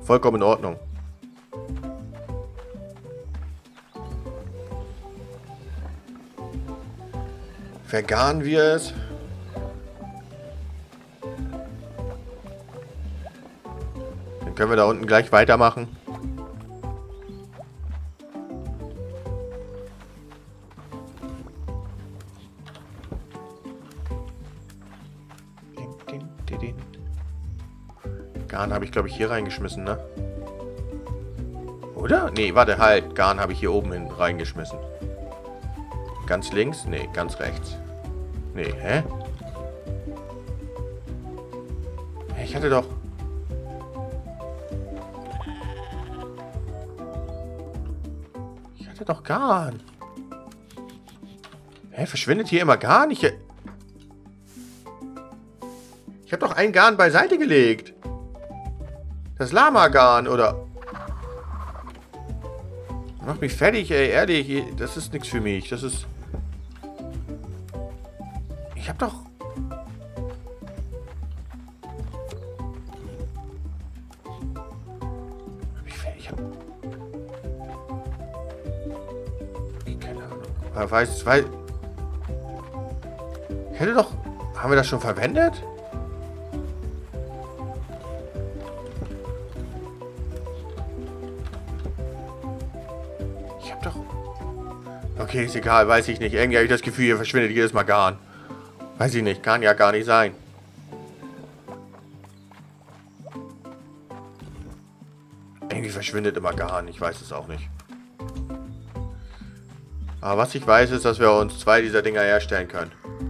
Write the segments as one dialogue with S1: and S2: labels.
S1: vollkommen in Ordnung. Vergaren wir es. Dann können wir da unten gleich weitermachen. Garn habe ich, glaube ich, hier reingeschmissen, ne? Oder? Nee, warte, halt. Garn habe ich hier oben hin reingeschmissen. Ganz links? Nee, ganz rechts. Nee, hä? Ich hatte doch... Ich hatte doch Garn. Hä, verschwindet hier immer Garn? Ich habe doch ein Garn beiseite gelegt. Das Lama-Garn, oder? Mach mich fertig, ey, ehrlich. Das ist nichts für mich. Das ist... Ich hab doch... Ich hab... Keine Ahnung. Weil... Ich hätte doch... Haben wir das schon verwendet? Okay, ist egal, weiß ich nicht. Irgendwie habe ich das Gefühl, hier verschwindet jedes Mal Garn. Weiß ich nicht, kann ja gar nicht sein. Irgendwie verschwindet immer Garn, ich weiß es auch nicht. Aber was ich weiß, ist, dass wir uns 2 dieser Dinger herstellen können.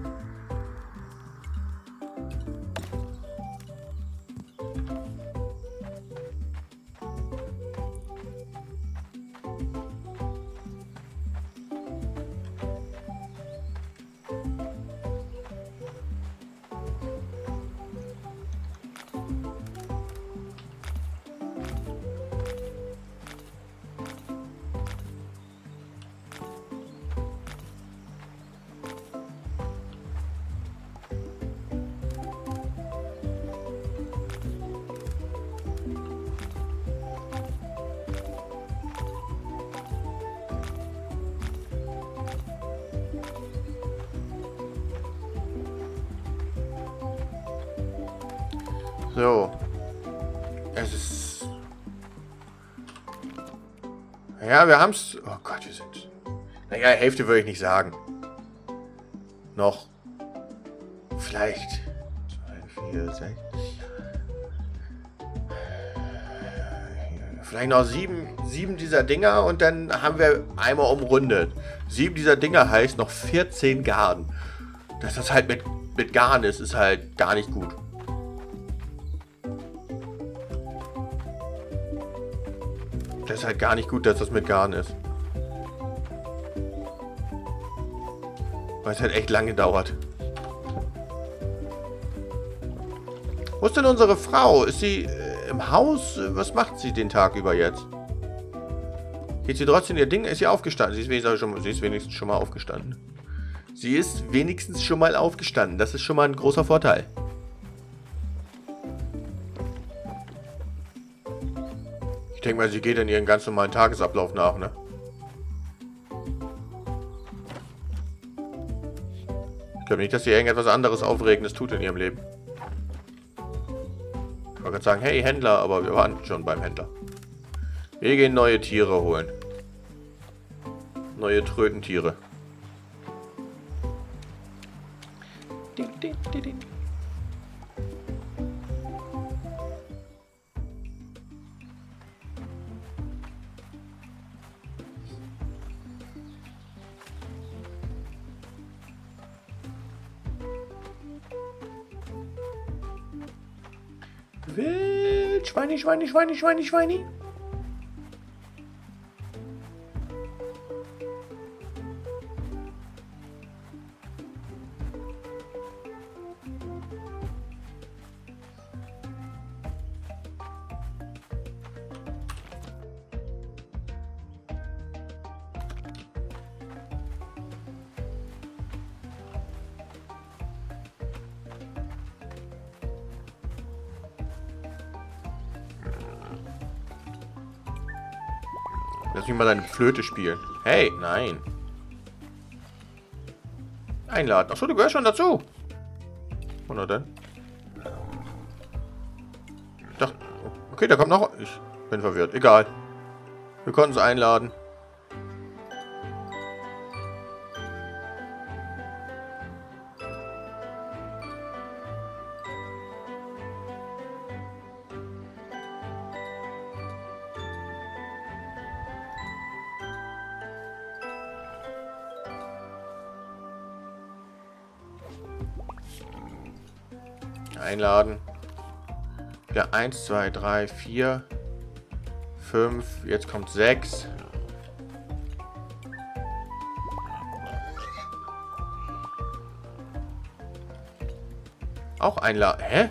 S1: So. Es ist... Ja, wir haben's... Oh Gott, wir sind... Naja, Hälfte würde ich nicht sagen. Noch. Vielleicht... 2, 4, 6... Vielleicht noch 7 dieser Dinger und dann haben wir einmal umrundet. 7 dieser Dinger heißt noch 14 Garn. Dass das halt mit Garn ist halt gar nicht gut. Das ist halt gar nicht gut, dass das mit Garn ist. Weil es halt echt lange dauert. Wo ist denn unsere Frau? Ist sie im Haus? Was macht sie den Tag über jetzt? Geht sie trotzdem ihr Ding? Ist sie aufgestanden? Sie ist wenigstens schon mal aufgestanden. Sie ist wenigstens schon mal aufgestanden. Das ist schon mal ein großer Vorteil. Ich denke mal, sie geht in ihren ganz normalen Tagesablauf nach, ne? Ich glaube nicht, dass sie irgendetwas anderes Aufregendes tut in ihrem Leben. Ich wollte gerade sagen, hey Händler, aber wir waren schon beim Händler. Wir gehen neue Tiere holen. Neue Trötentiere. Ding, ding, ding, ding. Wild. Schweini, Schweini, Schweini, Schweini, Schweini. Lass mich mal deine Flöte spielen. Hey, nein. Einladen. Achso, du gehörst schon dazu. Und na denn? Ich dachte, okay, da kommt noch... Ich bin verwirrt. Egal. Wir konnten sie einladen. Einladen. Ja, 1, 2, 3, 4, 5. Jetzt kommt 6. Auch einladen. Hä?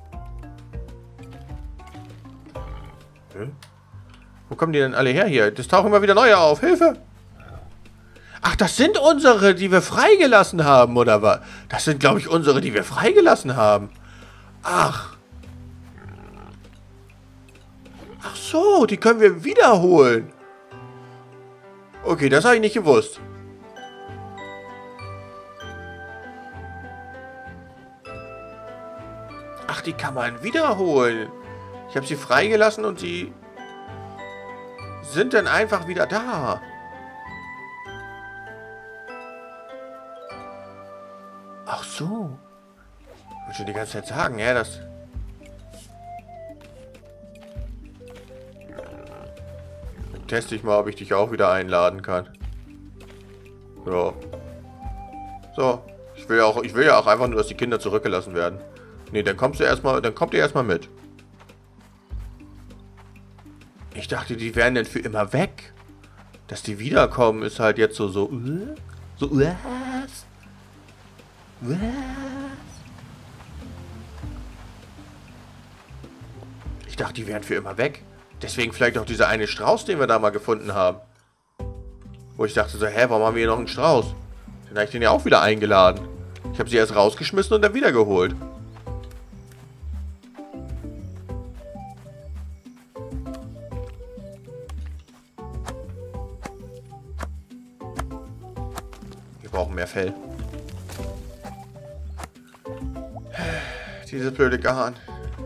S1: Wo kommen die denn alle her hier? Das tauchen immer wieder neue auf. Hilfe! Ach, das sind unsere, die wir freigelassen haben, oder was? Das sind, glaube ich, unsere, die wir freigelassen haben. Ach. Ach so, die können wir wiederholen. Okay, das habe ich nicht gewusst. Ach, die kann man wiederholen. Ich habe sie freigelassen und sie sind dann einfach wieder da. Ach so. Ich wollte schon die ganze Zeit sagen, ja, das... Dann teste ich mal, ob ich dich auch wieder einladen kann. Ja. So. Ich will ja auch einfach nur, dass die Kinder zurückgelassen werden. Nee, dann kommt ihr erstmal mit. Ich dachte, die wären dann für immer weg. Dass die wiederkommen, ist halt jetzt so, was? Was? Ich dachte, die wären für immer weg. Deswegen vielleicht auch dieser eine Strauß, den wir da mal gefunden haben. Wo ich dachte so, hä, warum haben wir hier noch einen Strauß? Dann habe ich den ja auch wieder eingeladen. Ich habe sie erst rausgeschmissen und dann wieder geholt. Wir brauchen mehr Fell. Dieses blöde Garn.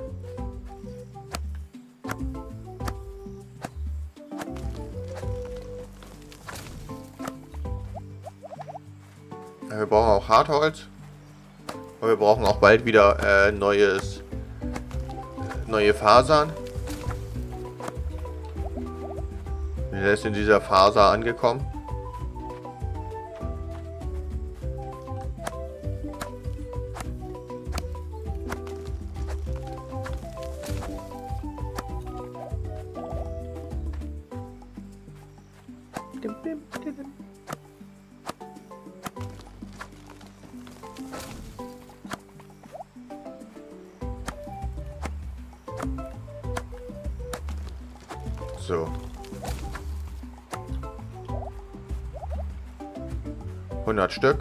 S1: Ja, wir brauchen auch Hartholz. Aber wir brauchen auch bald wieder neue Fasern. Wir sind in dieser Faser angekommen. So. 100 Stück.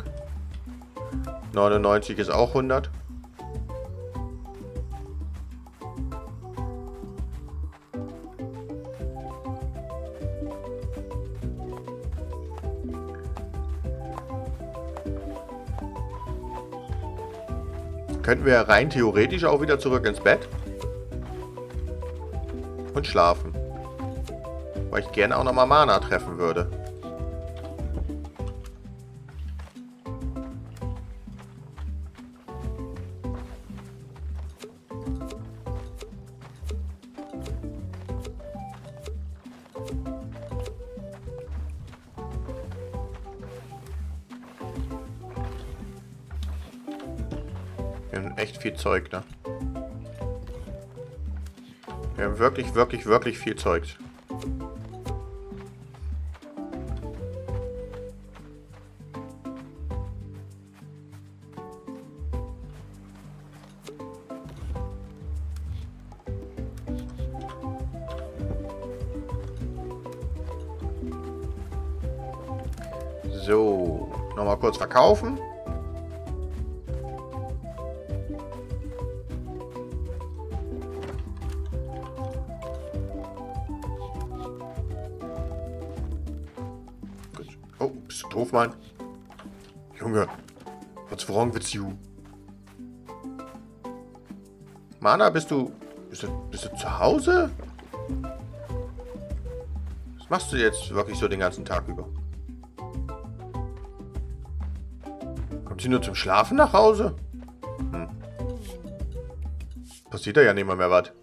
S1: 99 ist auch 100. Könnten wir rein theoretisch auch wieder zurück ins Bett und schlafen. Weil ich gerne auch nochmal Mana treffen würde. Wir haben echt viel Zeug, ne? Wir haben wirklich, wirklich, wirklich viel Zeug. So, nochmal kurz verkaufen. Oh, bist du doof, Mann? Junge, what's wrong with you? Mana, bist du zu Hause? Was machst du jetzt wirklich so den ganzen Tag über? Kommt sie nur zum Schlafen nach Hause? Hm. Passiert da ja nicht mal mehr was.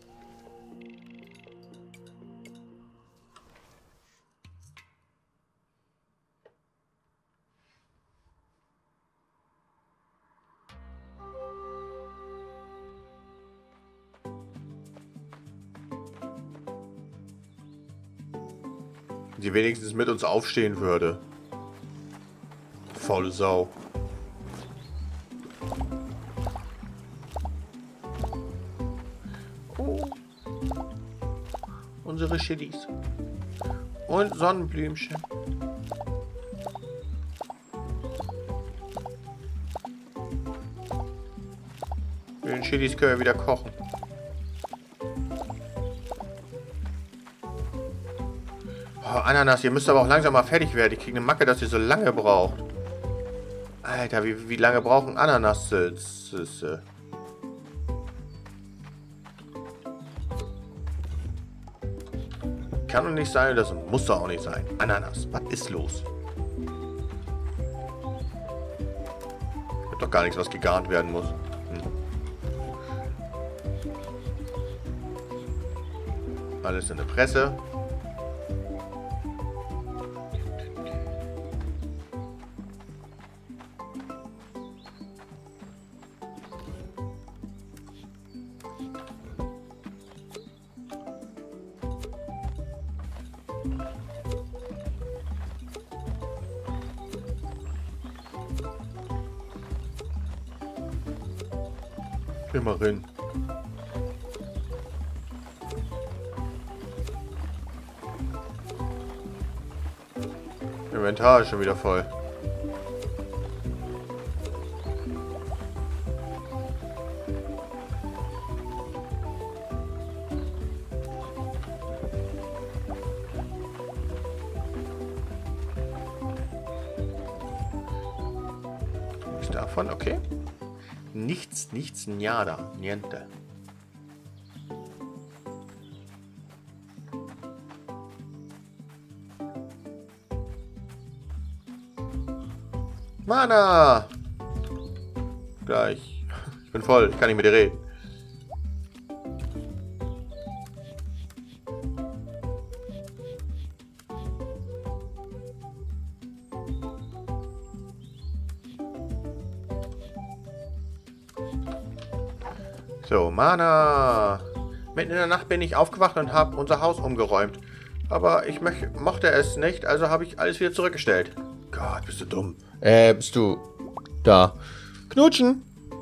S1: Die wenigstens mit uns aufstehen würde. Faule Sau. Oh. Unsere Chilis. Und Sonnenblümchen. Mit den Chilis können wir wieder kochen. Oh, Ananas, ihr müsst aber auch langsam mal fertig werden. Ich kriege eine Macke, dass ihr so lange braucht. Alter, wie lange brauchen Ananas? Kann doch nicht sein, das muss doch auch nicht sein. Ananas, was ist los? Gibt doch gar nichts, was gegart werden muss. Alles in der Presse. Immerhin. Inventar ist schon wieder voll. Ist davon, okay. Nichts, nada, niente. Mana! Gleich. Ich bin voll, ich kann nicht mit dir reden. So, Mana. Mitten in der Nacht bin ich aufgewacht und habe unser Haus umgeräumt. Aber ich mochte es nicht, also habe ich alles wieder zurückgestellt. Gott, bist du dumm. Bist du da? Knutschen.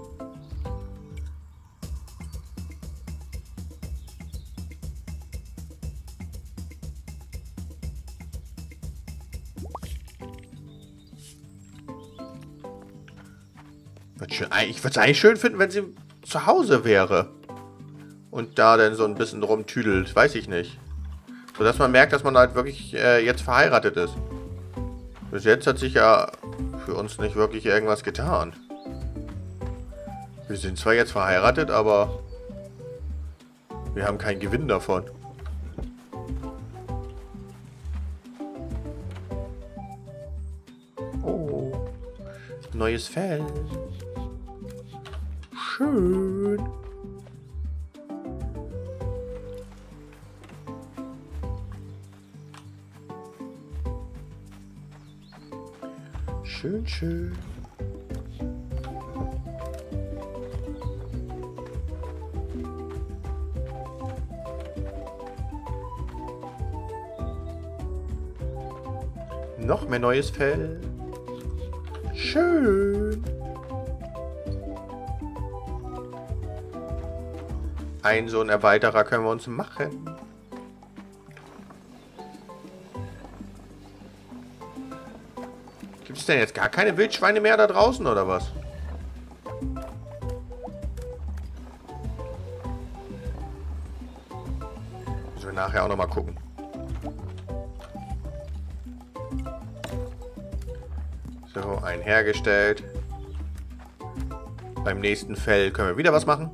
S1: Ich würde es eigentlich schön finden, wenn sie zu Hause wäre. Und da dann so ein bisschen rumtüdelt. Weiß ich nicht. So dass man merkt, dass man halt wirklich jetzt verheiratet ist. Bis jetzt hat sich ja für uns nicht wirklich irgendwas getan. Wir sind zwar jetzt verheiratet, aber wir haben keinen Gewinn davon. Oh. Neues Fell. Schön. Schön, schön. Noch mehr neues Fell. Schön. Ein so ein Erweiterer können wir uns machen. Gibt es denn jetzt gar keine Wildschweine mehr da draußen, oder was? Müssen wir nachher auch nochmal gucken. So, einen hergestellt. Beim nächsten Fell können wir wieder was machen.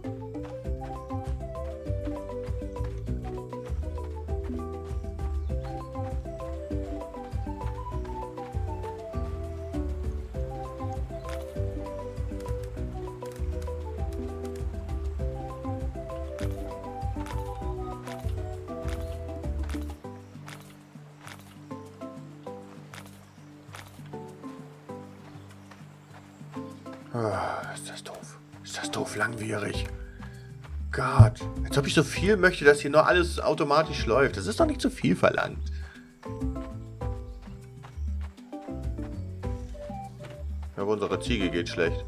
S1: Ist das doof. Ist das doof langwierig. Gott. Als ob ich so viel möchte, dass hier nur alles automatisch läuft. Das ist doch nicht zu viel verlangt. Aber unsere Ziege geht schlecht.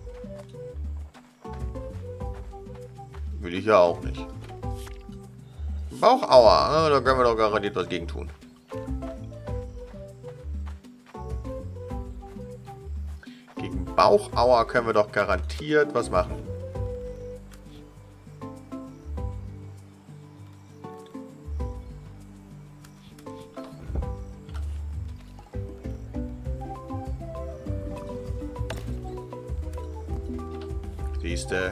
S1: Will ich ja auch nicht. Bauchaua. Da können wir doch garantiert was gegen tun. Bauchaua können wir doch garantiert was machen. Siehste.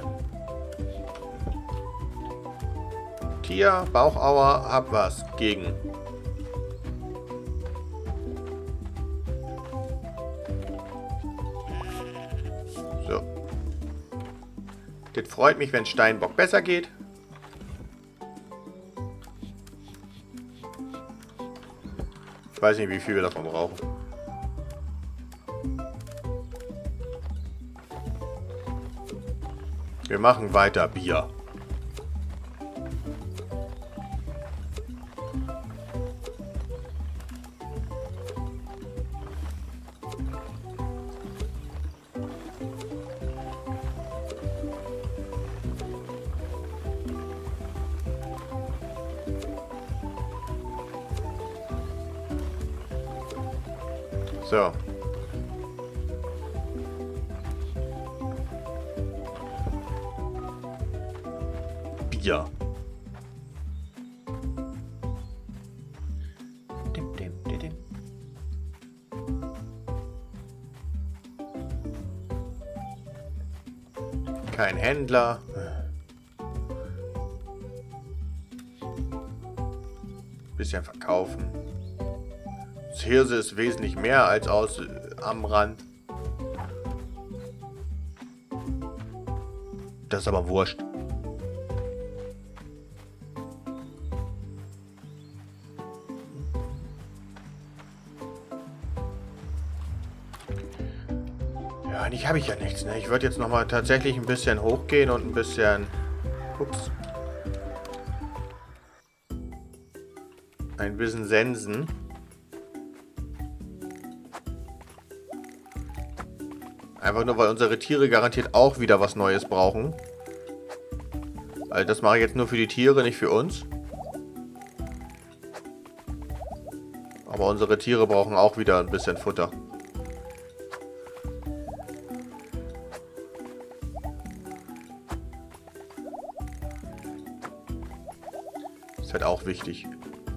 S1: Tier, Bauchaua, hab was gegen. So. Das freut mich, wenn Steinbock besser geht. Ich weiß nicht, wie viel wir davon brauchen. Wir machen weiter Bier. So. Bier. Dim, dim, dim, dim. Kein Händler. Bisschen verkaufen. Das Hirse ist wesentlich mehr als aus am Rand. Das ist aber wurscht. Ja, eigentlich habe ich ja nichts, ne? Ich würde jetzt nochmal tatsächlich ein bisschen hochgehen und ein bisschen... Ups. Ein bisschen sensen. Einfach nur, weil unsere Tiere garantiert auch wieder was Neues brauchen. Also das mache ich jetzt nur für die Tiere, nicht für uns. Aber unsere Tiere brauchen auch wieder ein bisschen Futter. Ist halt auch wichtig.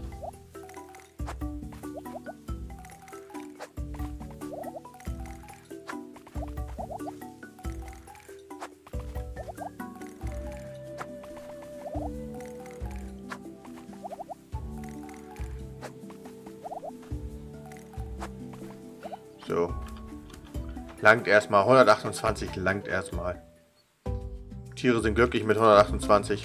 S1: So. Langt erstmal. 128 langt erstmal. Tiere sind glücklich mit 128.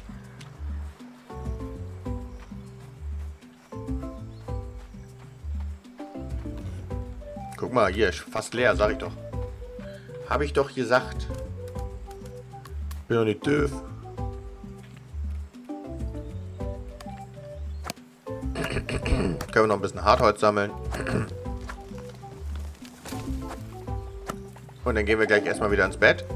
S1: Guck mal, hier ist fast leer, sag ich doch. Habe ich doch gesagt. Bin doch nicht doof. Können wir noch ein bisschen Hartholz sammeln. Und dann gehen wir gleich erstmal wieder ins Bett.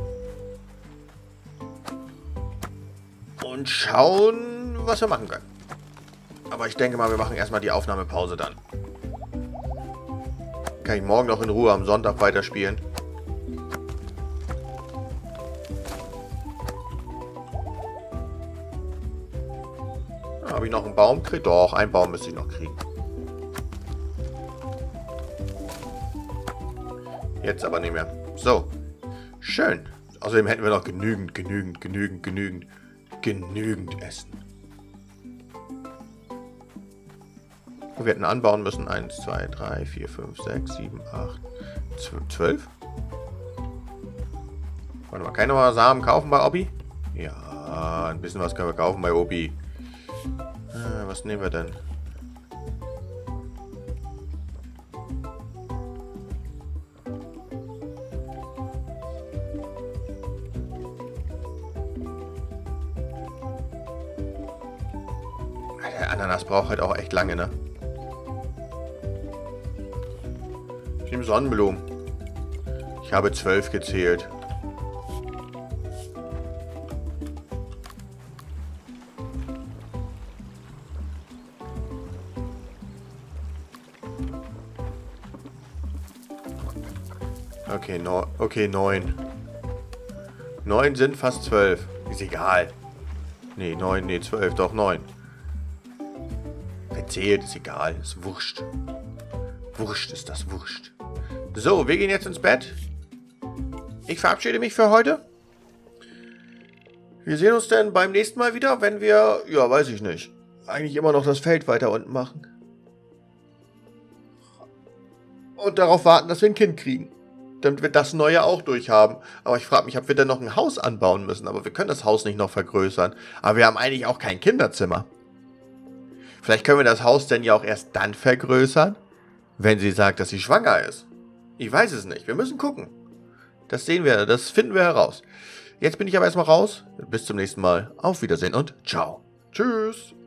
S1: Und schauen, was wir machen können. Aber ich denke mal, wir machen erstmal die Aufnahmepause dann. Kann ich morgen noch in Ruhe am Sonntag weiterspielen. Habe ich noch einen Baum gekriegt? Doch, einen Baum müsste ich noch kriegen. Jetzt aber nicht mehr. So. Schön. Außerdem hätten wir noch genügend Essen. Wir hätten anbauen müssen. 1, 2, 3, 4, 5, 6, 7, 8, 12. Warte mal, kann ich noch Samen kaufen bei Obi? Ja, ein bisschen was können wir kaufen bei Obi. Was nehmen wir denn? Der Ananas braucht halt auch echt lange, ne? Ich nehme Sonnenblumen. Ich habe 12 gezählt. Okay, 9. 9 sind fast 12. Ist egal. Nee, 9, nee, 12, doch 9. Wer zählt, ist egal. Ist wurscht. Wurscht ist das, wurscht. So, wir gehen jetzt ins Bett. Ich verabschiede mich für heute. Wir sehen uns dann beim nächsten Mal wieder, wenn wir, ja, weiß ich nicht, eigentlich immer noch das Feld weiter unten machen. Und darauf warten, dass wir ein Kind kriegen. Damit wir das Neue auch durchhaben. Aber ich frage mich, ob wir dann noch ein Haus anbauen müssen. Aber wir können das Haus nicht noch vergrößern. Aber wir haben eigentlich auch kein Kinderzimmer. Vielleicht können wir das Haus denn ja auch erst dann vergrößern, wenn sie sagt, dass sie schwanger ist. Ich weiß es nicht. Wir müssen gucken. Das sehen wir, das finden wir heraus. Jetzt bin ich aber erstmal raus. Bis zum nächsten Mal. Auf Wiedersehen und ciao. Tschüss.